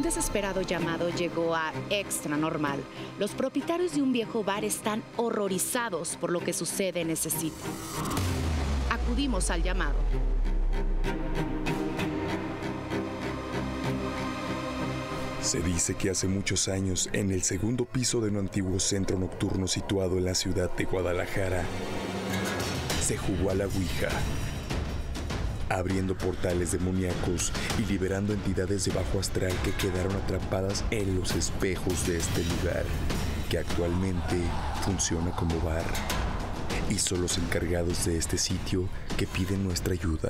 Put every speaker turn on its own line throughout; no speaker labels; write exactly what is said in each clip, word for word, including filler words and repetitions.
desesperado llamado llegó a Extra Normal, los propietarios de un viejo bar están horrorizados por lo que sucede en ese sitio. Acudimos al llamado.
Se dice que hace muchos años, en el segundo piso de un antiguo centro nocturno situado en la ciudad de Guadalajara, se jugó a la Ouija, abriendo portales demoníacos y liberando entidades de bajo astral que quedaron atrapadas en los espejos de este lugar, que actualmente funciona como bar. Y son los encargados de este sitio que piden nuestra ayuda.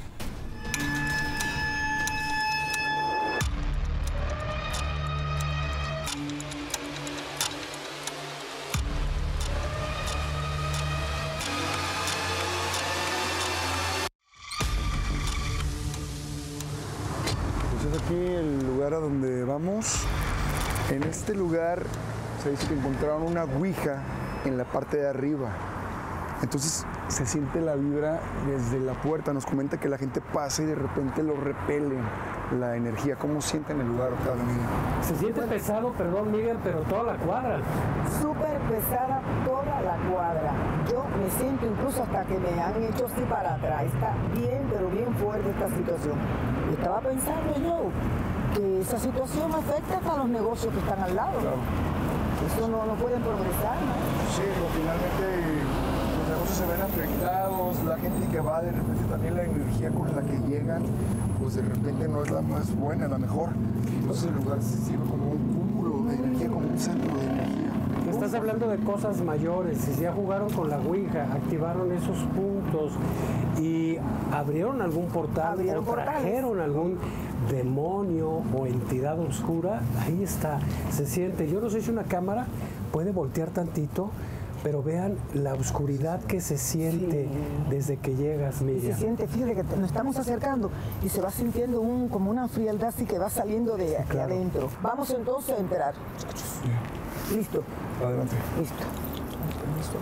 Aquí el lugar a donde vamos. En este lugar se dice que encontraron una ouija en la parte de arriba. Entonces se siente la vibra desde la puerta. Nos comenta que la gente pasa y de repente lo repele la energía. ¿Cómo sienten el lugar, Octavio?
Se siente pesado, perdón, Miguel, pero toda la cuadra.
Súper pesada toda la cuadra. Yo me siento incluso hasta que me han hecho así para atrás. Está bien, pero bien fuerte esta situación. Y estaba pensando yo que esa situación afecta hasta los negocios que están al lado. Claro. Eso no, no pueden progresar, ¿no?
Sí, pero finalmente los negocios se ven afectados, la gente que va, de repente también la energía con la que llegan, pues de repente no es la más buena, la mejor. Entonces el lugar se sirve como un cúmulo de energía, como un centro de energía.
Estás hablando de cosas mayores, si ya jugaron con la Ouija, activaron esos puntos y abrieron algún portal
¿Abrieron
o trajeron portales? Algún demonio o entidad oscura, ahí está, se siente. Yo no sé si una cámara puede voltear tantito, pero vean la oscuridad que se siente sí. desde que llegas, Miriam.
Se siente, fíjate que nos estamos acercando y se va sintiendo un, como una frialdad así que va saliendo de, sí, claro. de adentro. Vamos entonces a entrar. Sí. Listo.
Adelante.
Listo. Listo.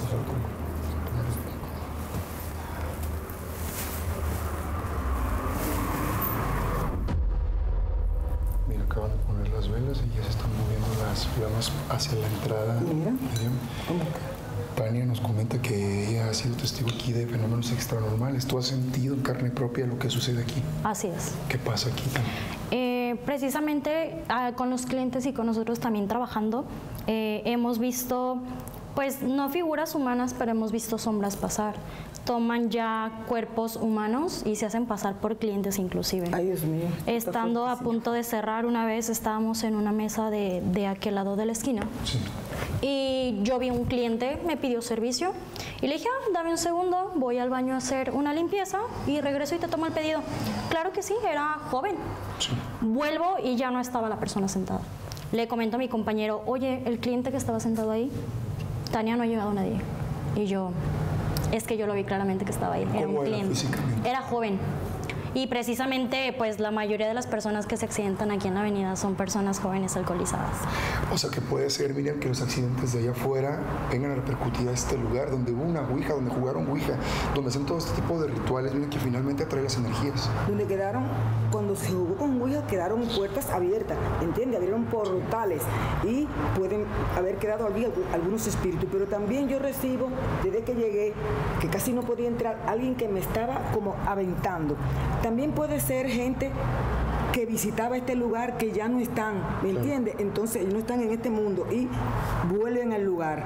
Mira, acaban de poner las velas y ya se están moviendo las llamas hacia la entrada.
Mira.
Miriam. Tania nos comenta que ella ha sido testigo aquí de fenómenos extranormales. ¿Tú has sentido en carne propia lo que sucede aquí?
Así es.
¿Qué pasa aquí, Tania?
Eh, precisamente ah, con los clientes y con nosotros también trabajando, eh, hemos visto, pues no figuras humanas, pero hemos visto sombras pasar. Toman ya cuerpos humanos y se hacen pasar por clientes inclusive.
Ay, Dios mío.
Estando a punto de cerrar, una vez estábamos en una mesa de, de aquel lado de la esquina.
Sí.
Y yo vi un cliente, me pidió servicio y le dije, ah, dame un segundo, voy al baño a hacer una limpieza y regreso y te tomo el pedido. Claro que sí, era joven.
Sí.
Vuelvo y ya no estaba la persona sentada. Le comento a mi compañero, oye, el cliente que estaba sentado ahí, Tania, no ha llegado nadie. Y yo, es que yo lo vi claramente que estaba ahí, era un cliente. Era joven. Y precisamente, pues la mayoría de las personas que se accidentan aquí en la avenida son personas jóvenes alcoholizadas.
O sea que puede ser, Miriam, que los accidentes de allá afuera vengan a repercutir a este lugar donde hubo una ouija, donde jugaron ouija, donde hacen todo este tipo de rituales, miren, que finalmente atrae las energías.
Donde quedaron, cuando se jugó con ouija, quedaron puertas abiertas, ¿entiendes? Abrieron portales y pueden haber quedado algunos espíritus. Pero también yo recibo, desde que llegué, que casi no podía entrar, alguien que me estaba como aventando. También puede ser gente que visitaba este lugar que ya no están, ¿me entiendes? Entonces no están en este mundo y vuelven al lugar.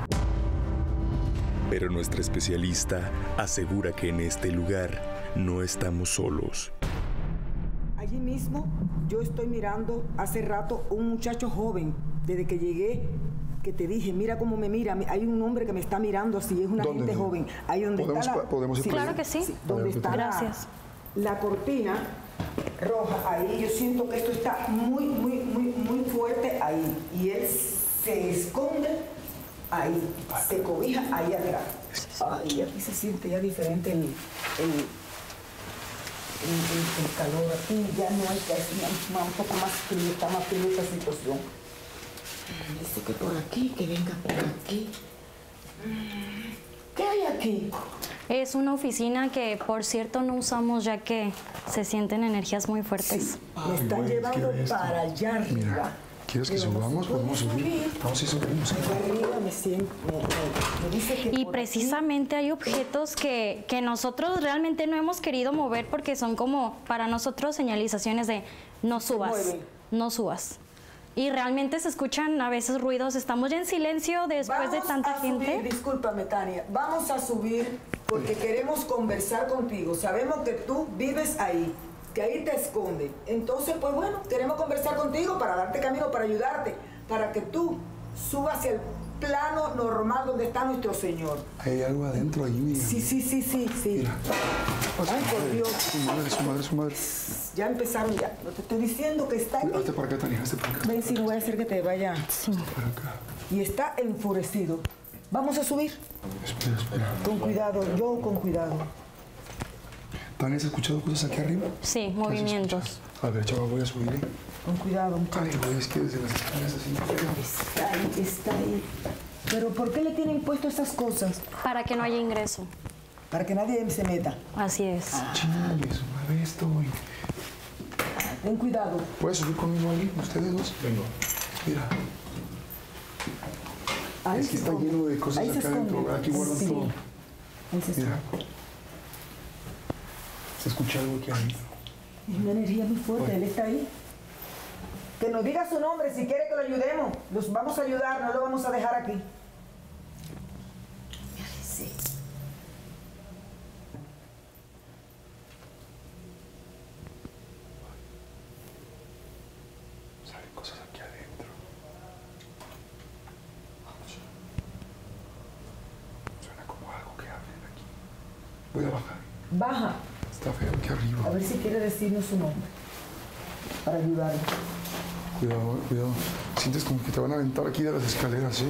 Pero nuestra especialista asegura que en este lugar no estamos solos.
Allí mismo yo estoy mirando hace rato un muchacho joven, desde que llegué, que te dije, mira cómo me mira, hay un hombre que me está mirando así, es una gente joven. Ahí donde
¿Podemos,
está la,
¿podemos ir
sí, claro que sí.
sí donde está
Gracias.
La, la cortina roja, ahí yo siento que esto está muy, muy, muy, muy fuerte ahí. Y él se esconde ahí, se cobija ahí atrás. Ay, aquí se siente ya diferente el, el, el, el, el calor. Aquí ya no hay que hacer un poco más frío, está más frío esta situación. Dice que por aquí, que venga por aquí. ¿Qué hay aquí?
Es una oficina que, por cierto, no usamos ya que se sienten energías muy fuertes.
Sí, me están
güey,
llevando
quiero esto.
para allá arriba.
Mira, ¿quieres que subamos? Podemos subir. Vamos a subimos.
Arriba me siento, me, me- me dice que
Y
por
precisamente hay objetos que, que nosotros realmente no hemos querido mover porque son como para nosotros señalizaciones de no subas,
mueven.
no subas. Y realmente se escuchan a veces ruidos. Estamos ya en silencio después de
Vamos
tanta
a
gente.
subir, discúlpame, Tania. Vamos a subir porque queremos conversar contigo. Sabemos que tú vives ahí, que ahí te esconde. Entonces, pues bueno, queremos conversar contigo para darte camino, para ayudarte, para que tú subas hacia el plano normal donde está nuestro Señor.
Hay algo adentro ahí, mira.
Sí, sí, sí, sí, sí.
Mira.
Ay, por Dios.
Su madre, su madre, su madre.
Ya empezaron ya. No te estoy diciendo que está aquí.
Hazte para acá, Tania, hazte para acá.
Ven, si no voy a hacer que te vaya.
Para acá.
Y está enfurecido. Vamos a subir.
Espera, espera.
Con cuidado, yo con cuidado.
¿Tania, has escuchado cosas aquí arriba?
Sí,
¿Qué has
movimientos.
escuchado? A ver, chaval, voy a subir. ¿eh?
Con cuidado, muchachos.
Ay, güey, es que desde las escaleras así no pega.
Está ahí, está ahí. Pero ¿por qué le tienen puesto esas cosas?
Para que no haya ingreso.
Para que nadie se meta.
Así es.
Chingue, su madre esto, güey.
Ten cuidado.
¿Puedes subir conmigo ahí, ustedes dos? Venga. Mira.
Ahí
Es que
se
está
esconde.
lleno de cosas
Ahí se
acá adentro,
esconde.
aquí guardan
Sí.
todo.
Ahí se
Mira.
esconde.
Se escucha algo aquí adentro.
Es una energía muy fuerte, él está ahí. Que nos diga su nombre si quiere que lo ayudemos. Los vamos a ayudar, no lo vamos a dejar aquí. Sí.
Salen cosas aquí adentro. Suena como algo que hablen aquí. Voy a bajar.
Baja,
Está feo aquí
a
arriba.
ver si quiere decirnos su nombre. Para ayudarlo.
Cuidado, cuidado. Sientes como que te van a aventar aquí de las escaleras, ¿sí?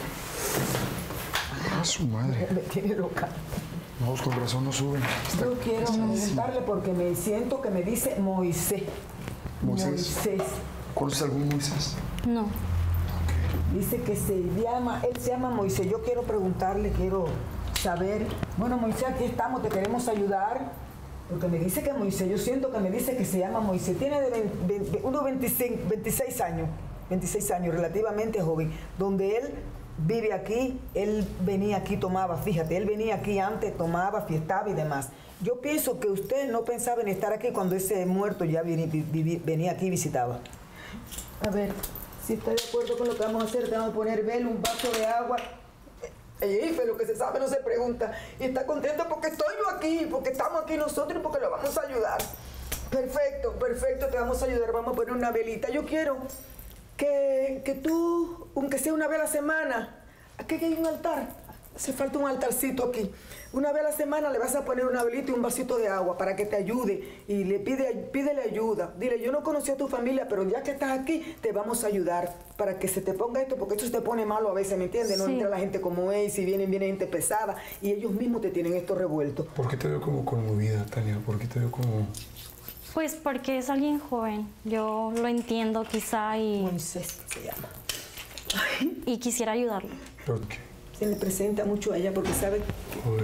Ah, su madre.
Me tiene loca.
Vamos, con razón no suben. Está-
Yo quiero preguntarle porque me siento que me dice Moisés.
Moisés.
Moisés.
¿Conoces algún Moisés?
No.
Dice que se llama, él se llama Moisés. Yo quiero preguntarle, quiero saber. Bueno, Moisés, aquí estamos, te queremos ayudar. Porque me dice que Moisés, yo siento que me dice que se llama Moisés. Tiene de veinte, veinte, unos veinticinco, veintiséis años, veintiséis años, relativamente joven. Donde él vive aquí, él venía aquí, tomaba, fíjate, él venía aquí antes, tomaba, fiestaba y demás. Yo pienso que usted no pensaba en estar aquí cuando ese muerto ya venía, venía aquí y visitaba. A ver, si está de acuerdo con lo que vamos a hacer, te vamos a poner velo, un vaso de agua. Ey, lo que se sabe no se pregunta. Y está contento porque estoy yo aquí, porque estamos aquí nosotros y porque lo vamos a ayudar. Perfecto, perfecto, te vamos a ayudar. Vamos a poner una velita. Yo quiero que, que tú, aunque sea una vez a la semana, aquí hay un altar. Hace falta un altarcito aquí. Una vez a la semana le vas a poner una velita y un vasito de agua para que te ayude. Y le pide, pídele ayuda. Dile, yo no conocí a tu familia, pero ya que estás aquí, te vamos a ayudar para que se te ponga esto, porque esto se te pone malo a veces, ¿me entiendes? No
Sí.
entra la gente como es, si vienen, viene gente pesada, y ellos mismos te tienen esto revuelto.
¿Por qué te veo como conmovida, Tania? ¿Por qué te veo como...?
Pues porque es alguien joven. Yo lo entiendo quizá y,
Moisés se llama.
y quisiera ayudarlo.
¿Pero qué?
Se le presenta mucho a ella porque sabe
Hoy.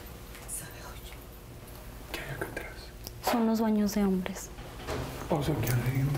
¿Qué hay acá atrás?
Son los baños de hombres.
O sea, ¿qué adentro?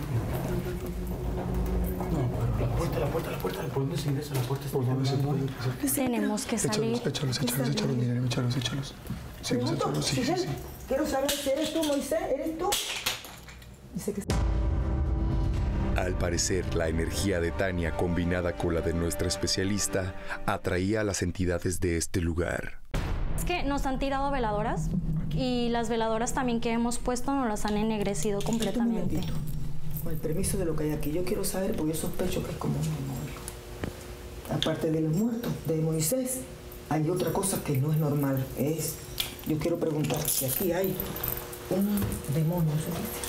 No, pero
La puerta, la puerta, la puerta, ¿por dónde se ingresa? La puerta está
¿por dónde se puede
llamando.
pasar?
Tenemos que salir.
Échalos, échalos, échalos, échalos, miren, échalos, échalos. Sí, pues
Pregunto,
échalos, sí, sí,
Miguel,
sí.
quiero saber si eres tú, Moisés, ¿eres tú? Dice que
Al parecer, la energía de Tania combinada con la de nuestra especialista atraía a las entidades de este lugar.
Es que nos han tirado veladoras y las veladoras también que hemos puesto nos las han ennegrecido
Un
completamente.
momentito. Con el permiso de lo que hay aquí, yo quiero saber, porque yo sospecho que es como un demonio. Aparte de los muertos, de Moisés, hay otra cosa que no es normal. Es, yo quiero preguntar si aquí hay un demonio. ¿Sí?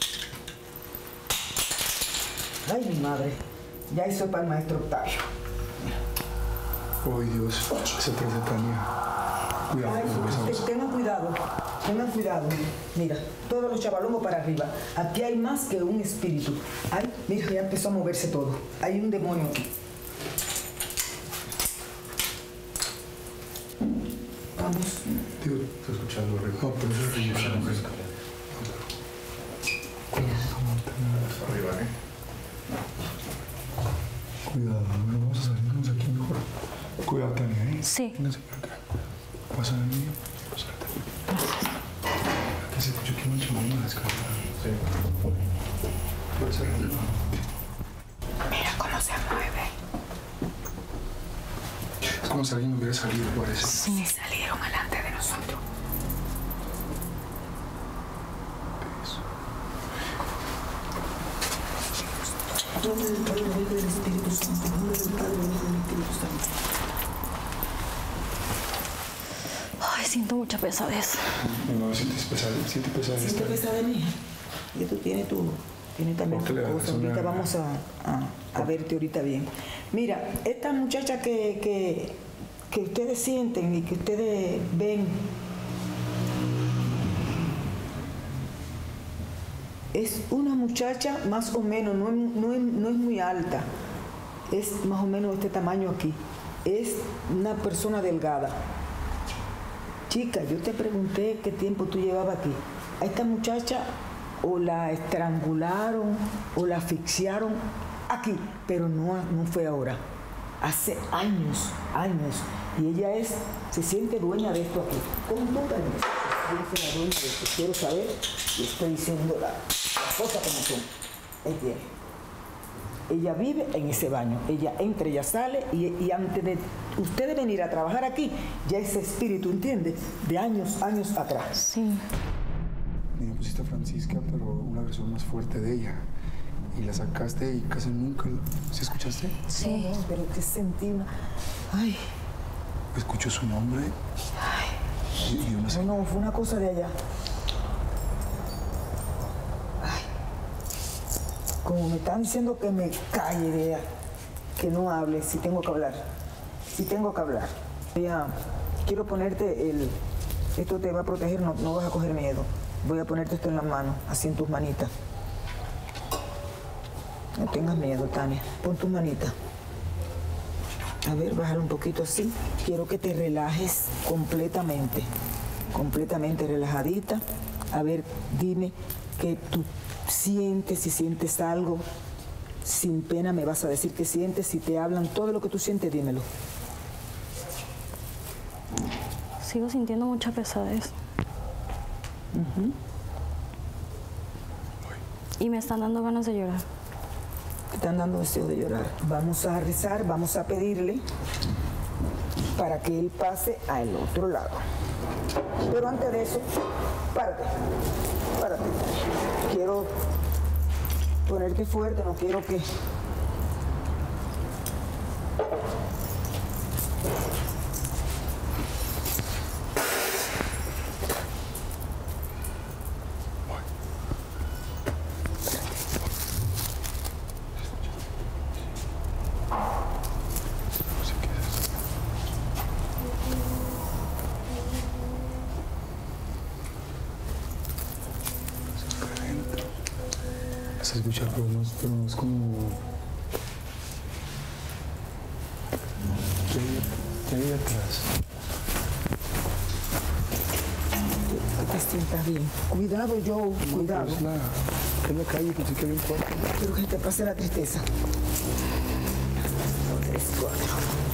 Ay, mi madre. Ya eso es para el maestro Octavio.
Ay, Dios, es atrás de Tania. Cuidado,
Ay,
cuidado,
te-
besamos.
tengan cuidado, tengan cuidado. Mira, todos los chavalongos para arriba. Aquí hay más que un espíritu. Ay, mira, ya empezó a moverse todo. Hay un demonio aquí. Vamos. vamos.
Digo, estoy escuchando arriba. No, pero eso es arriba. Arriba, ¿eh? Cuidado, bueno, vamos a salirnos aquí mejor. Cuidado, Tania, ¿eh?
Sí.
Vénganse para acá. Pasa el niño. Pasa la Tania. Aquí se escucha que mucho más en la escalera. Sí. Puede ser arriba.
Mira cómo se mueve.
Es como si alguien hubiera salido, parece.
Sí, salieron delante de nosotros. Nombre del Padre, del Hijo y del Espíritu Santo. Nombre del Padre, del Hijo y del Espíritu Santo.
Ay, siento mucha pesadez.
No, sientes pesadez, sientes pesadez.
Siente pesadez, mija. Y tú tienes tu... Tienes también tu cosa. Ahorita vamos a, a, a verte ahorita bien. Mira, esta muchacha que, que, que ustedes sienten y que ustedes ven es una muchacha más o menos, no es, no es, no es muy alta, es más o menos de este tamaño aquí. Es una persona delgada. Chica, yo te pregunté qué tiempo tú llevabas aquí. A esta muchacha o la estrangularon o la asfixiaron aquí, pero no, no fue ahora. Hace años, años. Y ella es, se siente dueña de esto aquí. ¿Cómo tú te sientes la dueña de esto? Quiero saber y estoy diciendo la, las cosas como son. Ahí tiene. Ella vive en ese baño. Ella entra, ella sale y, y antes de ustedes venir a trabajar aquí, ya ese espíritu, ¿entiendes? De años, años atrás.
Sí.
Mira, pusiste a Francisca, pero una versión más fuerte de ella. Y la sacaste y casi nunca... ¿Sí escuchaste?
Sí.
No, pero que sentí una... Ay.
Escucho su nombre.
Ay.
Y, y una...
No, no, fue una cosa de allá. Ay. Como me están diciendo que me calle de allá, que no hable, si tengo que hablar. Si tengo que hablar. Ya, quiero ponerte el... Esto te va a proteger, no, no vas a coger miedo. Voy a ponerte esto en las manos, así en tus manitas. No tengas miedo, Tania. Pon tus manitas. A ver, bájalo un poquito así. Quiero que te relajes completamente. Completamente relajadita. A ver, dime que tú sientes, si sientes algo. Sin pena me vas a decir qué sientes. Si te hablan todo lo que tú sientes, dímelo.
Sigo sintiendo mucha pesadez.
Uh-huh.
Y me están dando ganas de llorar.
Te están dando deseo de llorar. Vamos a rezar, vamos a pedirle para que él pase al otro lado. Pero antes de eso, párate, párate. Quiero ponerte fuerte, no quiero que...
Se escucha, pero no, pero no es como... ¿Qué hay, qué hay atrás?
Que te sientas bien. Cuidado, Joe, cuidado.
Es la, es la calle, que sí que no importa.
Quiero que te pase la tristeza. Dos, tres, cuatro.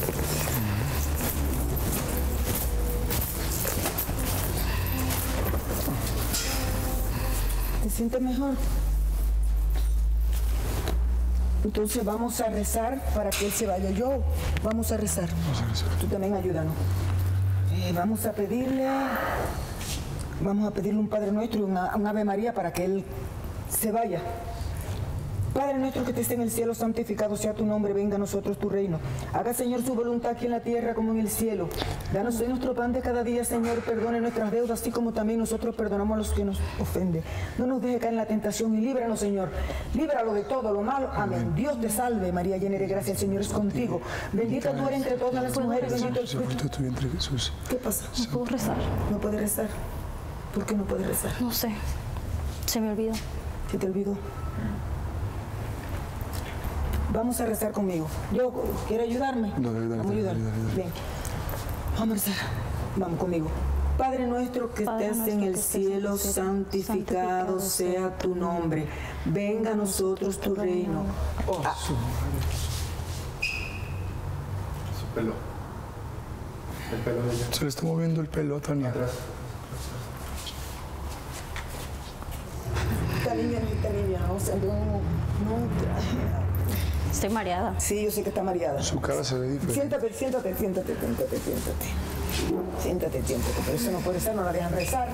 ¿Te sientes mejor? Entonces vamos a rezar para que él se vaya. Yo, vamos a rezar.
Vamos a rezar.
Tú también ayúdanos. Eh, vamos a pedirle, vamos a pedirle un Padre Nuestro y una, un Ave María para que él se vaya. Padre nuestro que estés en el cielo, santificado sea tu nombre, venga a nosotros tu reino. Haga, Señor, su voluntad aquí en la tierra como en el cielo. Danos hoy nuestro pan de cada día, Señor, perdone nuestras deudas, así como también nosotros perdonamos a los que nos ofenden. No nos deje caer en la tentación y líbranos, Señor. Líbralo de todo lo malo. Amén. Dios te salve, María, llena de gracia, el Señor es contigo. Bendita tú eres entre todas las mujeres, bendito el fruto de tu vientre, Jesús. ¿Qué pasa?
No puedo rezar.
¿No puedes rezar? ¿Por qué no puedes rezar?
No sé. Se me olvidó.
¿Se te olvidó? Vamos a rezar conmigo. Yo, ¿quiere ayudarme?
No, dale, dale,
Vamos a ayudar.
dale, dale, dale.
Bien. Vamos a rezar. Vamos conmigo. Padre nuestro que
Padre
estés
nuestro
en el
que estés en el
cielo,
cielo,
santificado sea tu nombre. Venga a nosotros tu reino.
Oh,
Ah,
su madre.
Su pelo. El pelo de ella.
Se le está moviendo el pelo a Tania.
Atrás.
Esta niña, esta niña, o sea, no, no.
Estoy mareada.
Sí, yo sé que está mareada.
Su cara se ve diferente.
Siéntate, siéntate, siéntate, siéntate, siéntate. Siéntate, siéntate, pero eso no puede ser, no la dejan rezar.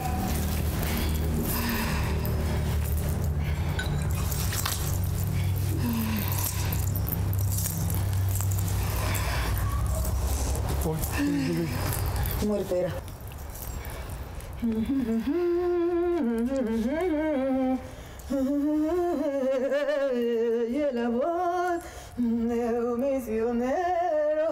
Muertera. Y el voz de un misionero.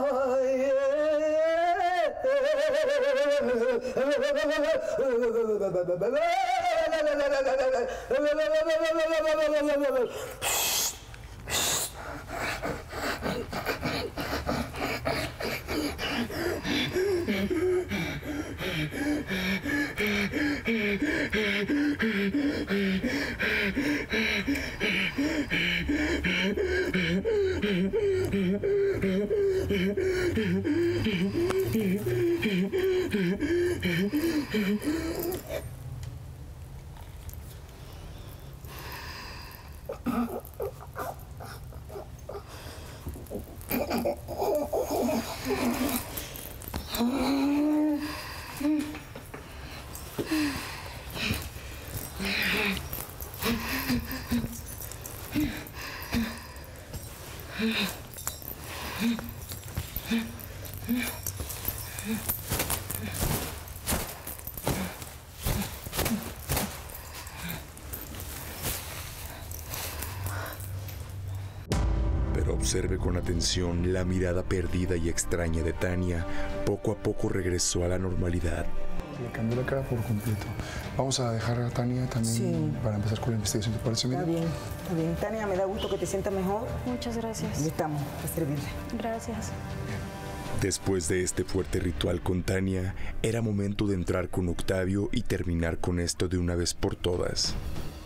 Pero observe con atención la mirada perdida y extraña de Tania. Poco a poco regresó a la normalidad.
Le cambió la cara por completo. Vamos a dejar a Tania también
Sí.
para empezar con la investigación. ¿Te parece bien?
Está bien, está bien. Tania, me da gusto que te sientas mejor.
Muchas
Aquí
gracias.
estamos, para servirle.
Gracias.
Después de este fuerte ritual con Tania, era momento de entrar con Octavio y terminar con esto de una vez por todas.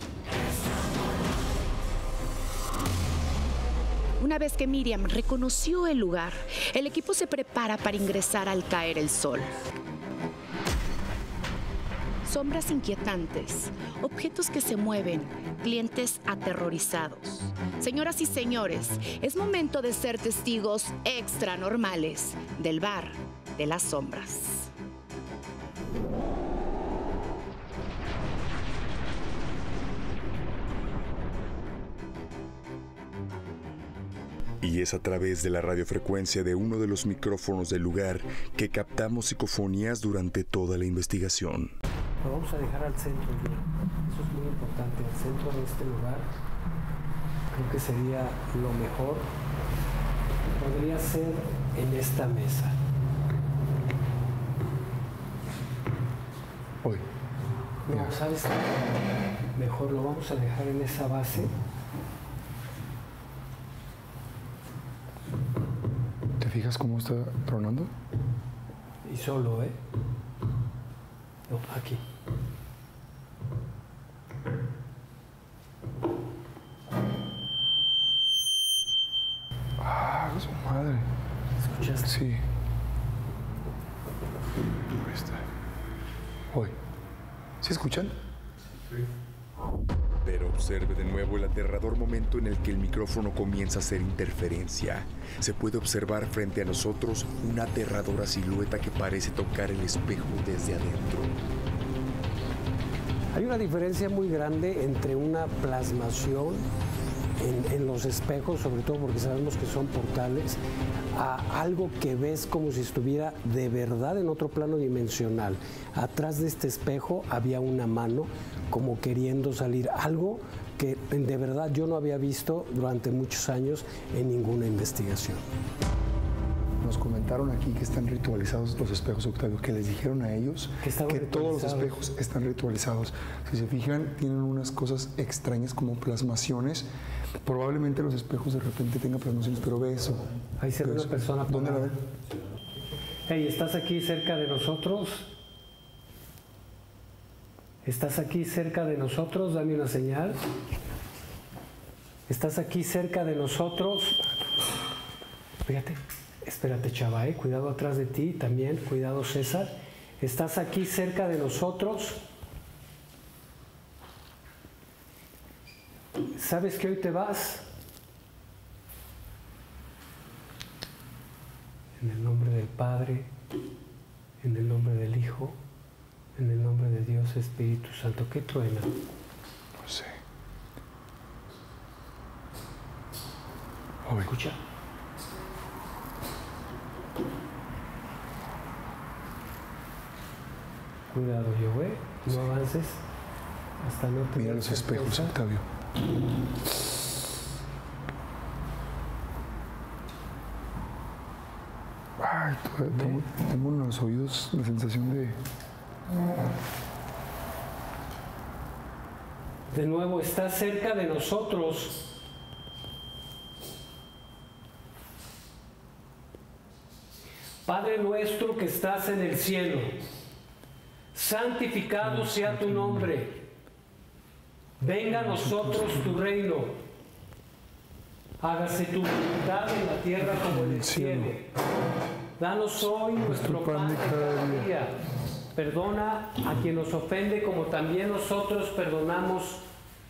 Una vez que Miriam reconoció el lugar, el equipo se prepara para ingresar al caer el sol. Sombras inquietantes, objetos que se mueven, clientes aterrorizados. Señoras y señores, es momento de ser testigos extranormales del bar de las sombras.
Y es a través de la radiofrecuencia de uno de los micrófonos del lugar que captamos psicofonías durante toda la investigación.
Lo vamos a dejar al centro, yo. Eso es muy importante, al centro de este lugar. Creo que sería lo mejor. Podría ser en esta mesa.
Hoy. Mira.
No, ¿sabes qué? Mejor lo vamos a dejar en esa base.
¿Te fijas cómo está tronando?
Y solo, ¿eh? No, aquí.
Ah, su madre.
¿Escuchaste?
Sí. Ahí está. Hoy. ¿Sí escuchan?
Pero observe de nuevo el aterrador momento en el que el micrófono comienza a hacer interferencia. Se puede observar frente a nosotros una aterradora silueta que parece tocar el espejo desde adentro.
Hay una diferencia muy grande entre una plasmación en, en los espejos, sobre todo porque sabemos que son portales, a algo que ves como si estuviera de verdad en otro plano dimensional. Atrás de este espejo había una mano como queriendo salir, algo que de verdad yo no había visto durante muchos años en ninguna investigación.
Nos comentaron aquí que están ritualizados los espejos, Octavio, que les dijeron a ellos
Que estaban
que todos los
ritualizados.
espejos están ritualizados. Si se fijan, tienen unas cosas extrañas como plasmaciones. Probablemente los espejos de repente tengan plasmaciones, pero ve eso.
Ahí se ve
Ve
una
eso.
persona
¿Dónde la
parada.
ven?
Hey, ¿estás aquí cerca de nosotros? ¿Estás aquí cerca de nosotros? Dame una señal. ¿Estás aquí cerca de nosotros? Fíjate, espérate, chava, ¿eh? Cuidado atrás de ti también, cuidado, César. ¿Estás aquí cerca de nosotros? ¿Sabes que hoy te vas? En el nombre del Padre, en el nombre del Hijo, en el nombre de Dios Espíritu Santo. ¿Qué truena?
No sé.
Oh, escucha. Cuidado, yo, ¿eh? No avances hasta no te...
Mira los espejos, Octavio. Ay, tengo, tengo en los oídos la sensación de...
De nuevo, está cerca de nosotros. Padre nuestro que estás en el cielo, santificado sea tu nombre. Venga a nosotros tu reino. Hágase tu voluntad en la tierra como en el cielo. Danos hoy nuestro pan de cada día. Perdona a quien nos ofende como también nosotros perdonamos.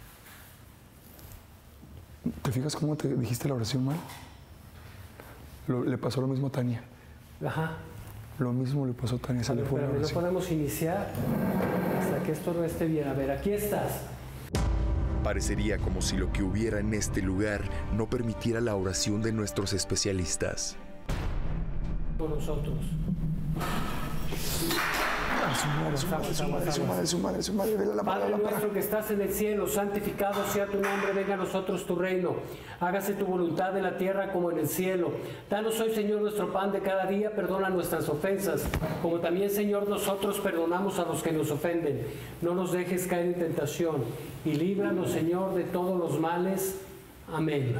¿Te fijas cómo te dijiste la oración mal? Lo, le pasó lo mismo a Tania.
Ajá.
Lo mismo le pasó a Tania. Se le fue la
no
oración.
podemos iniciar hasta que esto no esté bien. A ver, aquí estás.
Parecería como si lo que hubiera en este lugar no permitiera la oración de nuestros especialistas.
Por nosotros.
Su madre, su madre, su madre, su madre, su madre, su madre, vela la
Padre
lámpara.
nuestro que estás en el cielo, santificado sea tu nombre, venga a nosotros tu reino. Hágase tu voluntad en la tierra como en el cielo. Danos hoy, Señor, nuestro pan de cada día, perdona nuestras ofensas, como también, Señor, nosotros perdonamos a los que nos ofenden. No nos dejes caer en tentación y líbranos, Señor, de todos los males. Amén.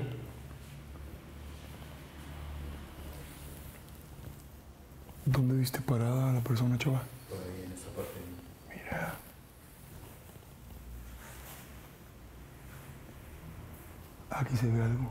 ¿Dónde viste parada a la persona, chava? Mira. Aquí se ve algo.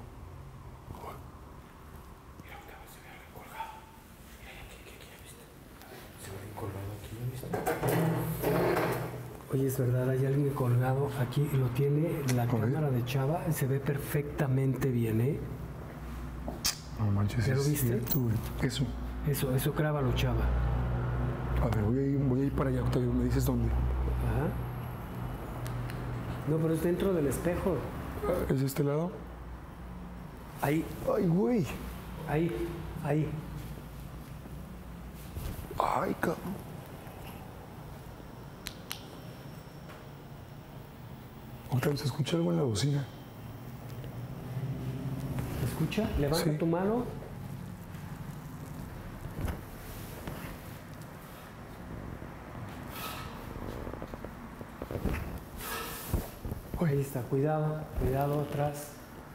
Mira, Octavio, se ve algo colgado. Mira, aquí, aquí, aquí, ¿ya viste? Se ve alguien colgado aquí, ¿ya viste?
Oye, es verdad, hay alguien colgado aquí, lo tiene la
A
cámara
ver.
de Chava, se ve perfectamente bien, ¿eh?
No manches,
¿Ya lo
es
viste?
cierto, güey. Eso.
Eso, eso grábalo, Chava.
A ver, voy a ir, voy a ir para allá, Octavio. ¿Me dices dónde?
Ajá. No, pero es dentro del espejo.
¿Es de este lado?
Ahí,
Ay, güey.
ahí, ahí.
Ay, cabrón. Octavio, ¿se escucha algo en la bocina?
¿Escucha? Levanta
Sí.
tu mano. Ahí está, cuidado, cuidado atrás.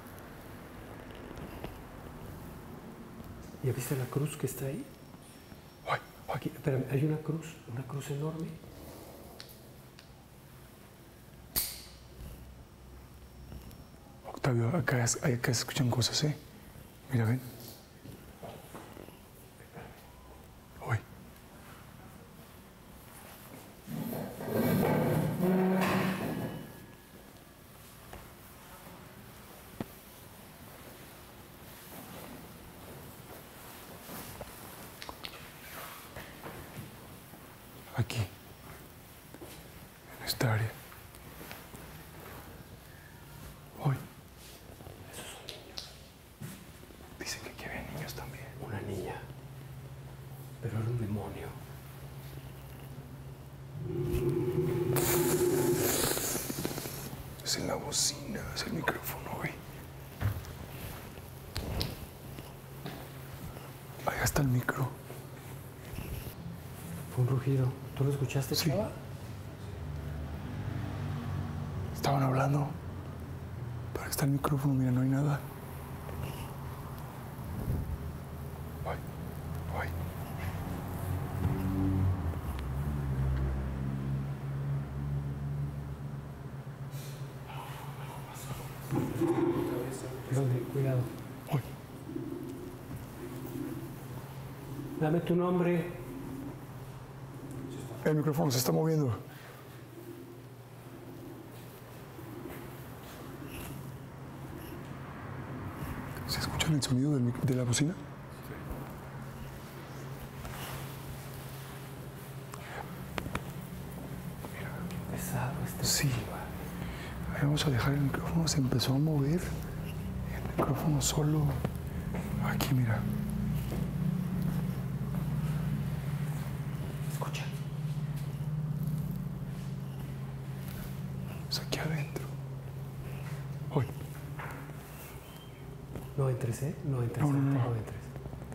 ¿Ya viste la cruz que está ahí?
Ay, ay.
Aquí, espérame, hay una cruz, una cruz enorme.
Octavio, acá, es- acá se escuchan cosas, ¿eh? Mira, ven. Uy. Aquí, en esta área. Uy. Dicen que aquí había niños también.
Una niña. Pero era un demonio.
Es en la bocina, es el micrófono, güey. Allá está el micro.
Fue un rugido. ¿Tú lo escuchaste,
Sí.
Chava?
Estaban hablando. Pero está el micrófono, mira, no hay nada. Ay, ay.
Dame tu nombre.
El micrófono se está moviendo. ¿Se escucha el sonido del mic- de la bocina?
Pesado este.
Sí. Ahí vamos a dejar el micrófono. Se empezó a mover. El micrófono solo. Aquí, mira.
Escucha.
Es aquí adentro. Hoy.
No entres, ¿eh? No entres.
No, no, no.
no entres.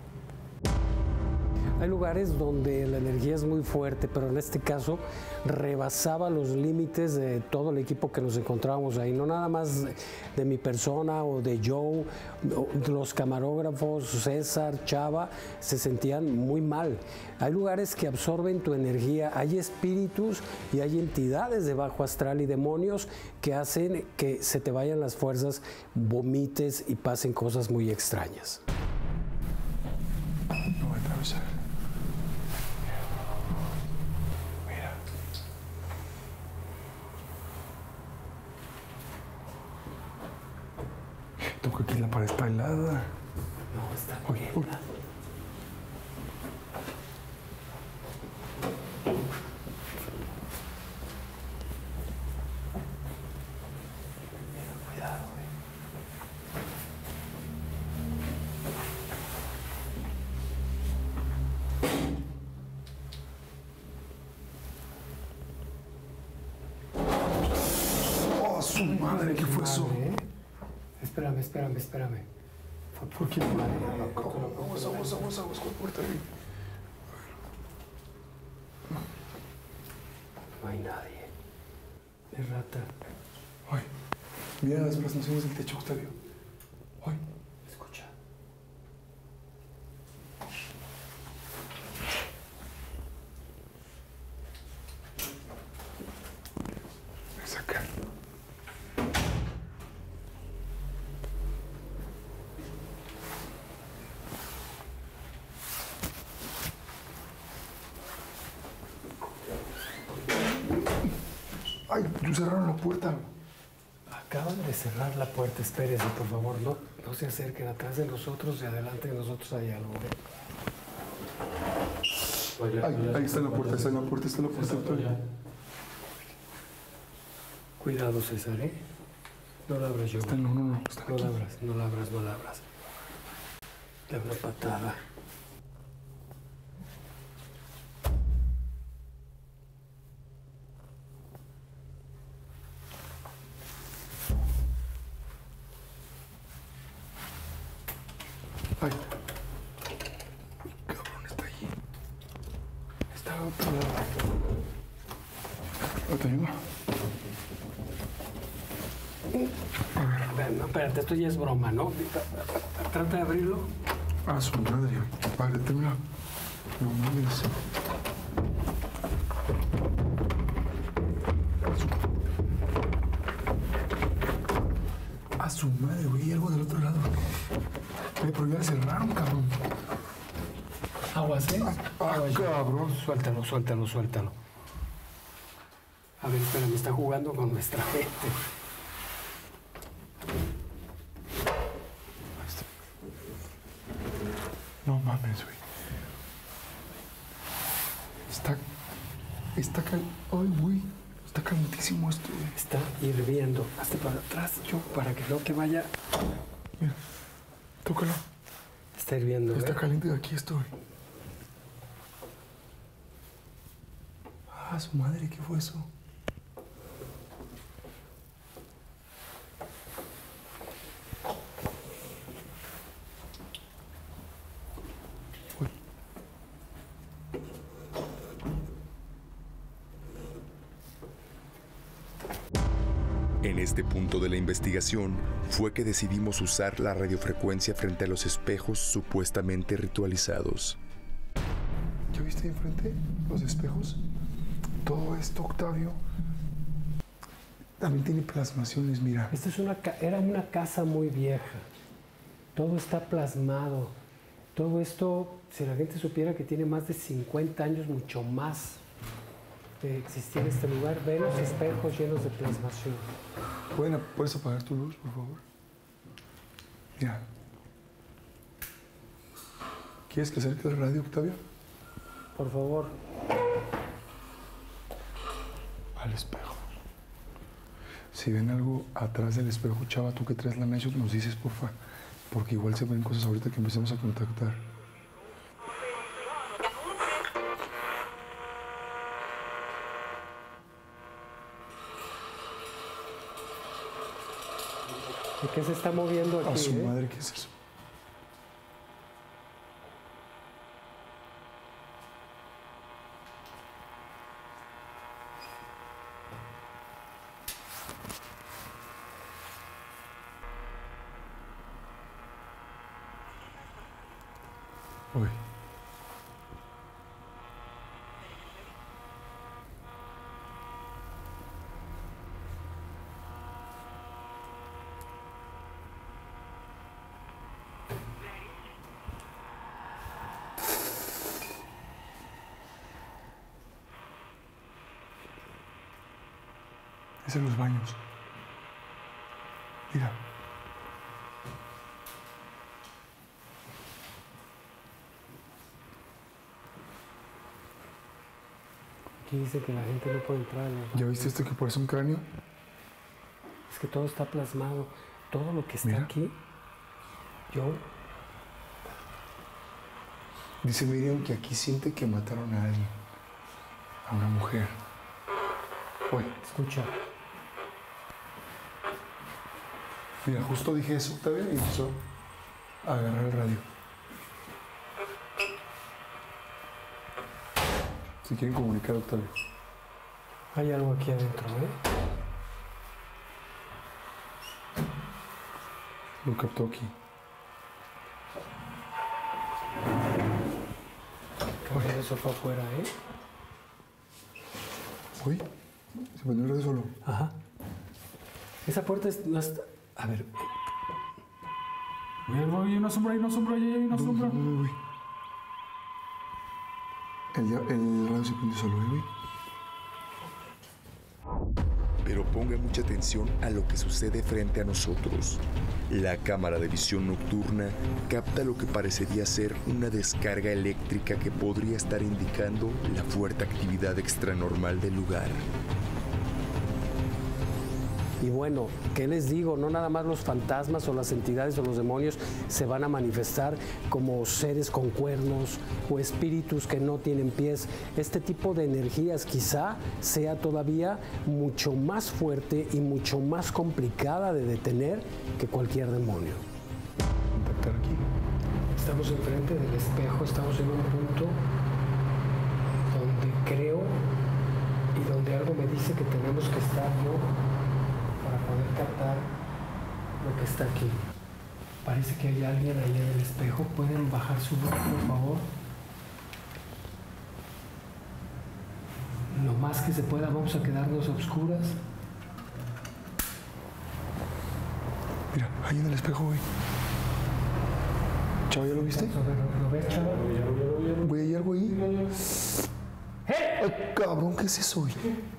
Hay lugares donde la energía es muy fuerte, pero en este caso rebasaba los límites de todo el equipo que nos encontrábamos ahí. No nada más de, de mi persona o de Joe, los camarógrafos, César, Chava, se sentían muy mal. Hay lugares que absorben tu energía, hay espíritus y hay entidades de bajo astral y demonios que hacen que se te vayan las fuerzas, vomites y pasen cosas muy extrañas.
No voy a atravesar. Mira. Toca aquí la pared está helada.
No, está
Uy, uy.
Cuidado, eh.
¡Oh, su madre! ¿Qué fue eso?
Madre, ¿eh? Espérame, espérame, espérame. Fue
¿Por qué? Aguas, aguas, aguas, aguas, con la puerta ahí.
No hay nadie. Es rata.
Ay, mira las plasmaciones del techo, Octavio. Ay,
Escucha.
es acá. Ay, yo cerraron la puerta.
Acaban de cerrar la puerta. Espérese, por favor. No, no se acerquen. Atrás de nosotros y adelante de nosotros hay algo. ¿eh?
Ay, ahí está la puerta, está en la puerta, está en la puerta, Octavio.
Cuidado, César, ¿eh? No la abras, yo.
Está, no, no, no, está
No
aquí.
la abras, no la abras, no la abras. Da una patada.
Ay. Cabrón, está allí. Está a otro lado. ¿Te ayudo?
No, espérate, esto ya es broma, ¿no? Trata de abrirlo.
Ah, su madre. Padre, tenga. No mames. A su madre, güey, hay algo del otro lado. Eh, pero ya cerraron, cabrón.
Aguas, ¿eh?
Ah,
Aguas, yo.
cabrón.
Suéltalo, suéltalo, suéltalo. A ver, espérame, está jugando con nuestra gente.
No mames, güey. Está. Está cal. Ay, güey. Está calentísimo esto, güey.
Está hirviendo. Hazte para atrás, yo, para que no te vaya.
Mira. Tócalo.
Está hirviendo,
Está
¿eh?
caliente de aquí esto, güey. Ah, su madre, ¿qué fue eso? Uy.
En este punto de la investigación fue que decidimos usar la radiofrecuencia frente a los espejos supuestamente ritualizados.
¿Ya viste ahí enfrente los espejos? Todo esto, Octavio, también tiene plasmaciones, mira.
Esta es una, ca- era una casa muy vieja. Todo está plasmado. Todo esto, si la gente supiera que tiene más de cincuenta años, mucho más de existir en este lugar, ve los espejos llenos de plasmación.
Bueno, ¿puedes apagar tu luz, por favor? Mira. ¿Quieres que acerque el radio, Octavio?
Por favor.
Al espejo. Si ven algo atrás del espejo, chava, tú que traes la Nation, nos dices, porfa. Porque igual se ven cosas ahorita que empecemos a contactar.
¿Y qué se está moviendo aquí?
A su
eh?
madre, ¿qué es eso? Uy. Es en los baños. Mira.
Aquí dice que la gente no puede entrar. ¿No?
¿Ya viste esto que parece un cráneo?
Es que todo está plasmado. Todo lo que está
Mira.
aquí, yo...
Dice Miriam que aquí siente que mataron a alguien. A una mujer. Uy.
Escucha.
Mira, justo dije eso, Octavio, y empezó a agarrar el radio. Si quieren comunicar, Octavio.
Hay algo aquí adentro, ¿eh?
Lo captó aquí.
Creo que eso fue afuera, ¿eh?
Uy, se prendió el radio solo.
Ajá. Esa puerta es, no está... A ver.
Oye, hay una sombra, hay una sombra, hay una sombra.
Uy, uy, uy. El, el radio se prendió solo, ¿eh, güey?
Pero ponga mucha atención a lo que sucede frente a nosotros. La cámara de visión nocturna capta lo que parecería ser una descarga eléctrica que podría estar indicando la fuerte actividad extranormal del lugar.
Y bueno, ¿qué les digo? No nada más los fantasmas o las entidades o los demonios se van a manifestar como seres con cuernos o espíritus que no tienen pies. Este tipo de energías quizá sea todavía mucho más fuerte y mucho más complicada de detener que cualquier demonio.
Contactar aquí.
Estamos enfrente del espejo, estamos en un punto donde creo y donde algo me dice que tenemos que estar yo para poder captar lo que está aquí. Parece que hay alguien ahí en el espejo. ¿Pueden bajar su luz, por favor? Lo más que se pueda, vamos a quedarnos a oscuras.
Mira, ahí en el espejo, güey. Chava, ¿ya lo viste?
Vamos a ver, ¿lo ves, chaval?
Güey, ¿hay algo ahí? ¡Ay, cabrón! ¿Qué es eso, güey?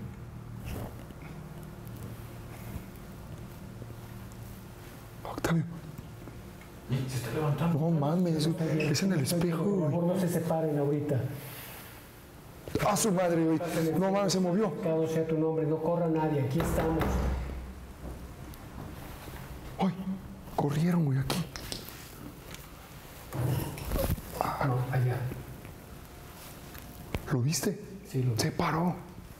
Octavio.
Se está levantando.
No mames, es en el espejo,
Por
güey.
favor, no se separen ahorita.
¡A su madre, güey! No mames, se movió.
Cada sea tu nombre, no corra nadie, aquí estamos.
¡Ay! Corrieron, güey, aquí.
No, allá.
¿Lo viste?
Sí, lo vi.
Se paró.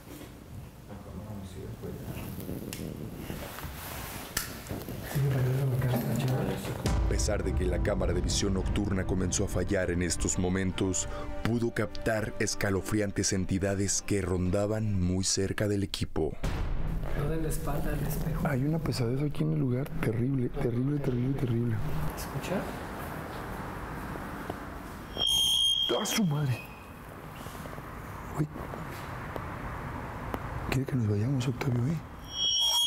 Sigue perdiendo mi cámara, chaval.
A pesar de que la cámara de visión nocturna comenzó a fallar en estos momentos, pudo captar escalofriantes entidades que rondaban muy cerca del equipo.
No den la espalda al espejo.
Hay una pesadez aquí en el lugar. Terrible, terrible, terrible, terrible.
¿Escucha?
¡A su madre! Güey. Quiere que nos vayamos, Octavio, ¿eh?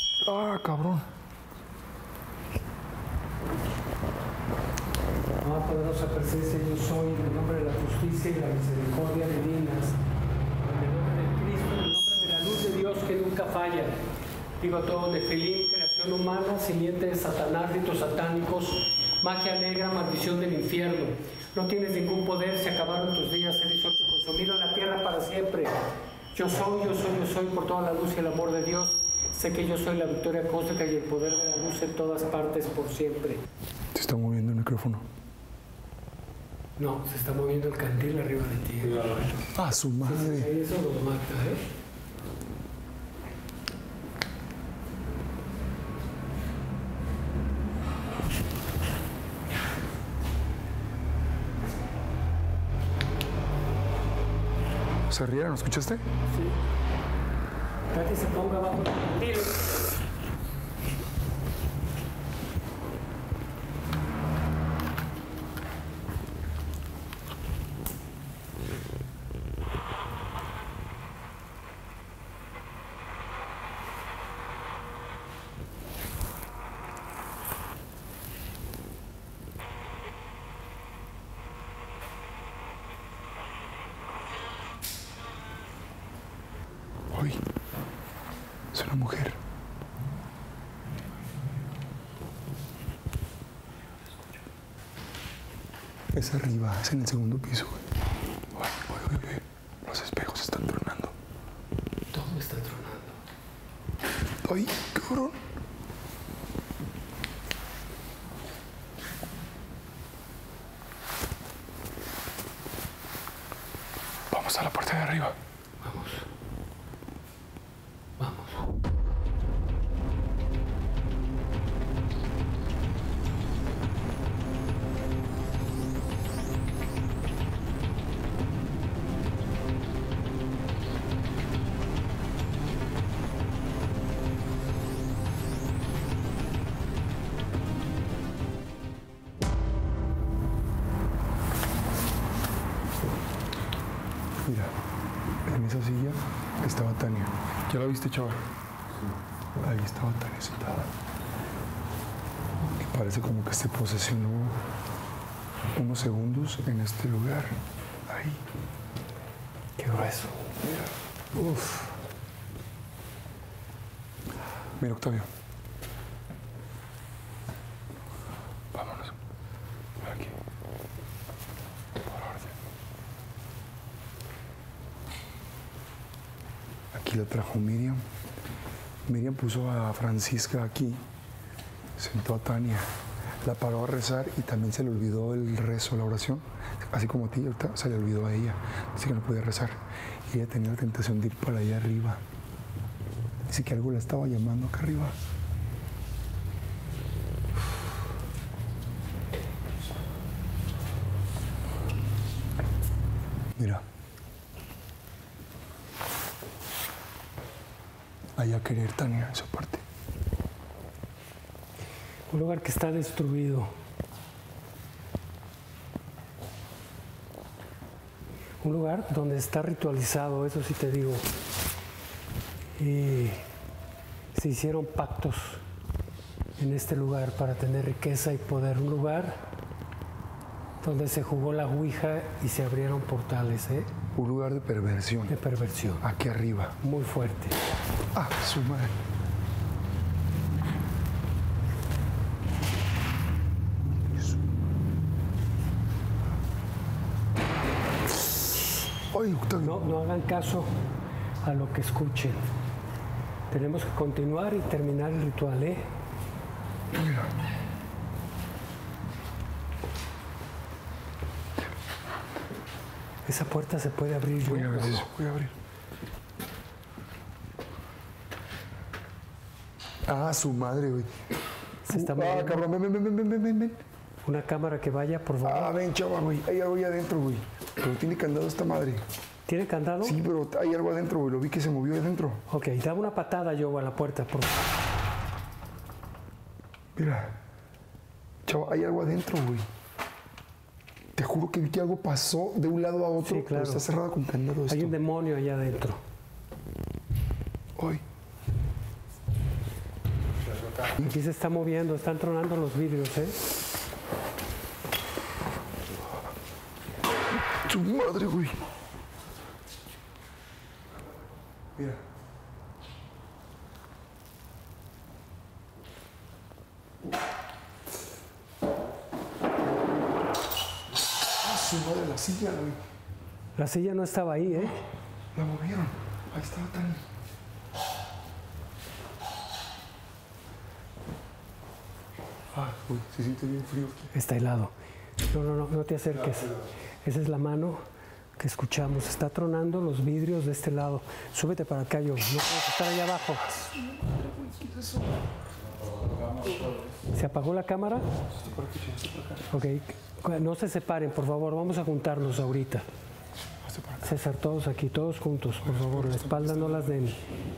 ¡Ah, cabrón!
No, poderosa presencia, yo soy, en el nombre de la justicia y la misericordia divinas, en el nombre de Cristo, en el nombre de la luz de Dios que nunca falla. Digo a todo Nefilim, creación humana, simiente de Satanás, ritos satánicos, magia negra, maldición del infierno. No tienes ningún poder, se acabaron tus días, se disuelto y consumido en la tierra para siempre. Yo soy, yo soy, yo soy, por toda la luz y el amor de Dios. Sé que yo soy la victoria cósmica y el poder de la luz en todas partes por siempre.
¿Se está moviendo el micrófono?
No, se está moviendo el candil arriba de ti.
¡Ah, su madre!
Sí, sí, eso lo mata, ¿eh?
¿Se rieron? ¿Lo escuchaste?
Sí. Para que se ponga abajo el candil.
Uy, es una mujer. Es arriba, es en el segundo piso. Uy, uy, uy, uy. Los espejos están tronando.
Todo está tronando.
Ay, cabrón. Vamos a la parte de arriba.
Vamos. Vamos.
Mira, en esa silla estaba Tania. ¿Ya la viste, chaval? Sí. Ahí estaba Tania sentada. Y parece como que se posesionó unos segundos en este lugar. Ahí.
Qué grueso.
Mira. Uf. Mira, Octavio. Vámonos. Por aquí. Por orden. Aquí la trajo Miriam. Miriam puso a Francisca aquí, sentó a Tania, la paró a rezar y también se le olvidó el rezo, la oración, así como a ti, ahorita se le olvidó a ella, dice que no podía rezar. Y ella tenía la tentación de ir para allá arriba. Dice que algo la estaba llamando acá arriba. Mira. Allá querer, Tania, esa parte.
Un lugar que está destruido. Un lugar donde está ritualizado, eso sí te digo. Y se hicieron pactos en este lugar para tener riqueza y poder. Un lugar donde se jugó la ouija y se abrieron portales, ¿eh?
Un lugar de perversión.
De perversión.
Aquí arriba.
Muy fuerte.
Ah, su madre. Ay, Octavio.
No, no hagan caso a lo que escuchen. Tenemos que continuar y terminar el ritual, ¿eh?
Mira.
Esa puerta se puede abrir.
Voy
yo,
a ver,
¿no?
voy a abrir. Ah, su madre, güey.
Se está
Ah,
moviendo.
cabrón, ven, ven, ven, ven, ven, ven, ven.
Una cámara que vaya, por favor.
Ah, ven, chava, güey. Hay algo ahí adentro, güey. Pero tiene candado esta madre.
¿Tiene candado?
Sí, pero hay algo adentro, güey. Lo vi que se movió adentro.
Ok, da una patada yo a la puerta, por favor.
Mira. Chava, hay algo adentro, güey. Te juro que vi que algo pasó de un lado a otro,
Sí, claro.
pero está cerrado con candado esto.
Hay un demonio allá adentro.
Ay.
Aquí se está moviendo, están tronando los vidrios, ¿eh?
Tu madre, güey. Mira. Ah, su madre, la silla, güey.
La silla no estaba ahí, ¿eh?
La movieron. Ahí estaba tan... Ah, güey, se siente bien frío.
Está helado. No, no, no, no te acerques. Esa es la mano que escuchamos. Está tronando los vidrios de este lado. Súbete para acá, yo. No puedes estar allá abajo. ¿Se apagó la cámara? Ok. No se separen, por favor. Vamos a juntarnos ahorita. César, todos aquí, todos juntos, por favor. La espalda no las den.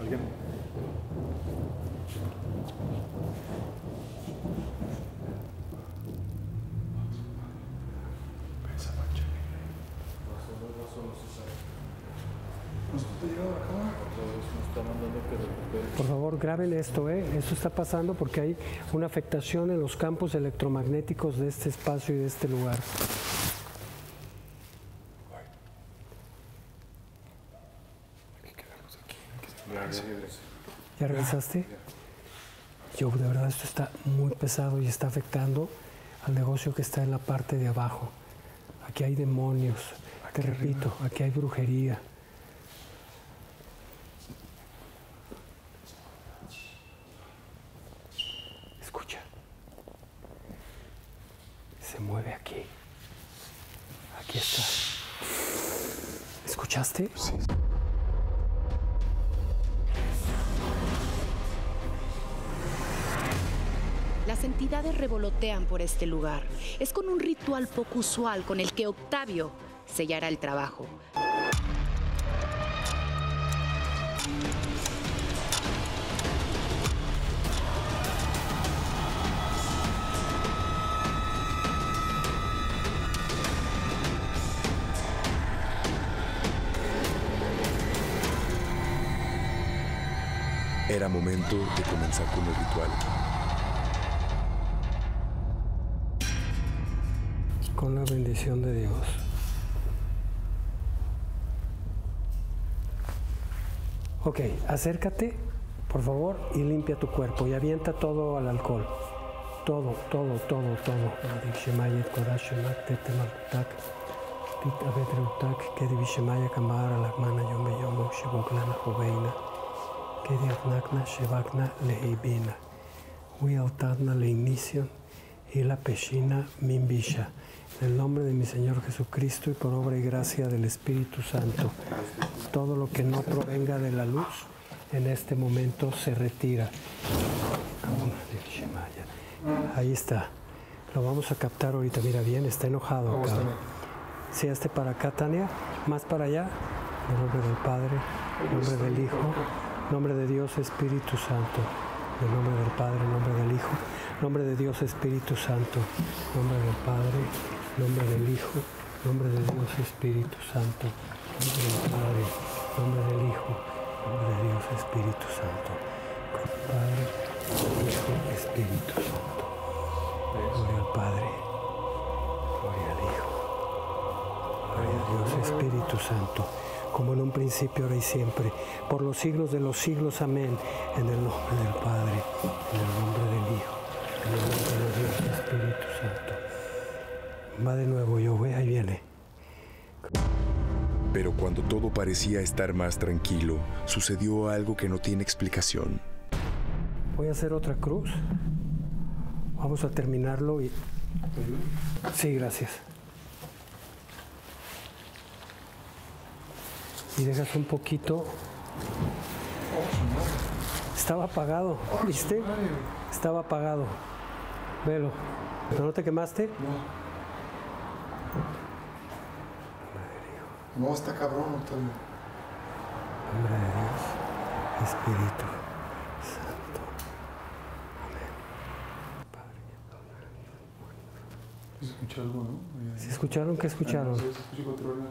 Por favor, graben esto, ¿eh? Esto está pasando porque hay una afectación en los campos electromagnéticos de este espacio y de este lugar. ¿Ya revisaste? Yo, de verdad, esto está muy pesado y está afectando al negocio que está en la parte de abajo. Aquí hay demonios, te repito, aquí hay brujería. Escucha. Se mueve aquí. Aquí está. ¿Escuchaste? Sí.
Las entidades revolotean por este lugar. Es con un ritual poco usual con el que Octavio sellará el trabajo.
Era momento de comenzar con el ritual.
Con la bendición de Dios. Ok, acércate, por favor, y limpia tu cuerpo y avienta todo al alcohol. Todo, todo, todo, todo. Y la peshina mimbisha. En el nombre de mi Señor Jesucristo y por obra y gracia del Espíritu Santo, todo lo que no provenga de la luz en este momento se retira. Ahí está. Lo vamos a captar ahorita. Mira bien, está enojado acá. Sí, hazte para acá, Tania. Más para allá. En el nombre del Padre, en el nombre del Hijo, en nombre de Dios Espíritu Santo. En el nombre del Padre, en el nombre del Hijo, en nombre de Dios Espíritu Santo, en nombre del Padre, en nombre del Hijo, en nombre de Dios Espíritu Santo, en nombre del Padre, en nombre del Hijo, en nombre de Dios Espíritu Santo, Padre, Hijo, Espíritu Santo, gloria al Padre, gloria al Hijo, gloria a Dios Espíritu Santo, como en un principio, ahora y siempre, por los siglos de los siglos. Amén. En el nombre del Padre, en el nombre del Hijo, en el nombre de Dios Espíritu Santo. Va de nuevo, yo voy, ahí viene.
Pero cuando todo parecía estar más tranquilo, sucedió algo que no tiene explicación.
Voy a hacer otra cruz. Vamos a terminarlo y... Sí, gracias. Y dejas un poquito. Estaba apagado, ¿viste? Estaba apagado. Velo. ¿No te quemaste?
No. No, está cabrón, Octavio.
Nombre de Dios, Espíritu Santo. Amén. Padre.
¿Se escucha algo, no?
¿Se escucharon? ¿Qué escucharon?
Se escucha controlar.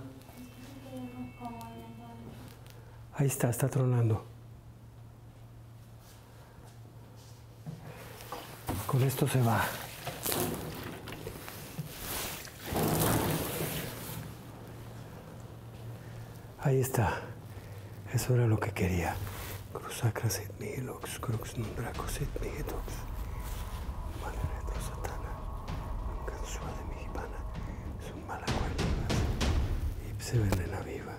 Ahí está, está tronando. Con esto se va. Ahí está. Eso era lo que quería. Cruzacrasit mihilox, crux nundracosit mihitox. Madre satana, cansua de mi hipana, son malacuerdas, y se venena vivas.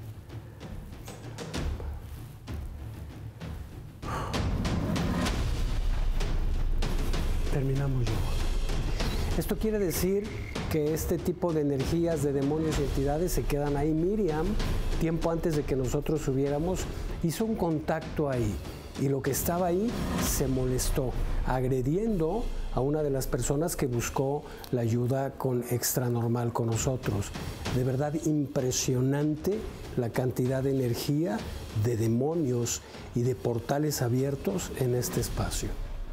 Terminamos yo. Esto quiere decir que este tipo de energías de demonios y entidades se quedan ahí. Miriam, tiempo antes de que nosotros subiéramos, hizo un contacto ahí y lo que estaba ahí se molestó, agrediendo a una de las personas que buscó la ayuda con Extranormal con nosotros. De verdad impresionante la cantidad de energía, de demonios y de portales abiertos en este espacio.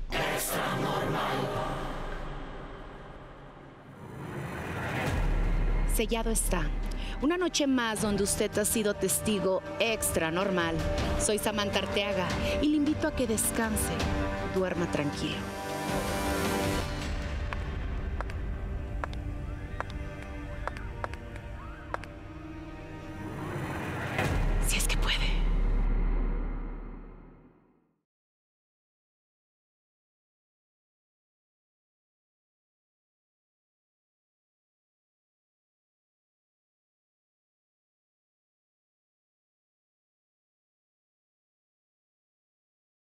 Sellado está. Una noche más donde usted ha sido testigo extra normal. Soy Samantha Arteaga y le invito a que descanse, duerma tranquilo.